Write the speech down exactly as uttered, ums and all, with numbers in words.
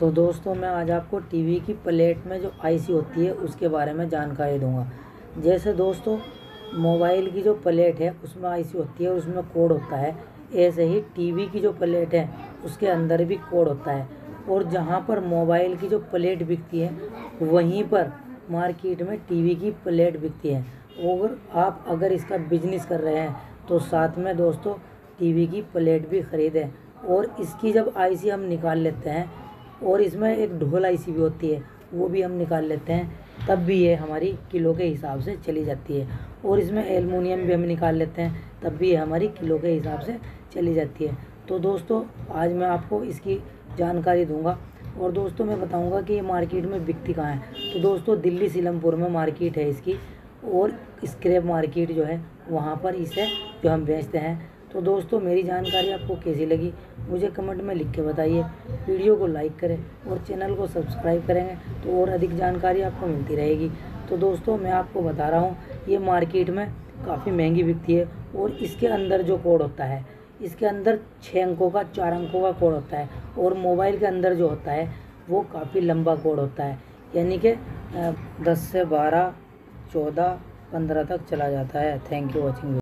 तो दोस्तों मैं आज आपको टीवी की प्लेट में जो आईसी होती है उसके बारे में जानकारी दूंगा। जैसे दोस्तों मोबाइल की जो प्लेट है उसमें आईसी होती है, उसमें कोड होता है। ऐसे ही टीवी की जो प्लेट है उसके अंदर भी कोड होता है। और जहाँ पर मोबाइल की जो प्लेट बिकती है वहीं पर मार्केट में टीवी की प्लेट बिकती है। और आप अगर इसका बिजनेस कर रहे हैं तो साथ में दोस्तों टीवी की प्लेट भी ख़रीदें। और इसकी जब आईसी हम निकाल लेते हैं और इसमें एक ढोल आईसी भी होती है वो भी हम निकाल लेते हैं, तब भी ये हमारी किलो के हिसाब से चली जाती है। और इसमें एल्युमिनियम भी हम निकाल लेते हैं, तब भी ये हमारी किलो के हिसाब से चली जाती है। तो दोस्तों आज मैं आपको इसकी जानकारी दूंगा और दोस्तों मैं बताऊंगा कि ये मार्केट में बिकती कहाँ है। तो दोस्तों दिल्ली सीलमपुर में मार्केट है इसकी, और स्क्रैप मार्केट जो है वहाँ पर इसे जो हम बेचते हैं। तो दोस्तों मेरी जानकारी आपको कैसी लगी मुझे कमेंट में लिख के बताइए। वीडियो को लाइक करें और चैनल को सब्सक्राइब करेंगे तो और अधिक जानकारी आपको मिलती रहेगी। तो दोस्तों मैं आपको बता रहा हूँ ये मार्केट में काफ़ी महंगी बिकती है। और इसके अंदर जो कोड होता है, इसके अंदर छः अंकों का चार अंकों का कोड होता है। और मोबाइल के अंदर जो होता है वो काफ़ी लंबा कोड होता है, यानी कि दस से बारह चौदह पंद्रह तक चला जाता है। Thank you watching.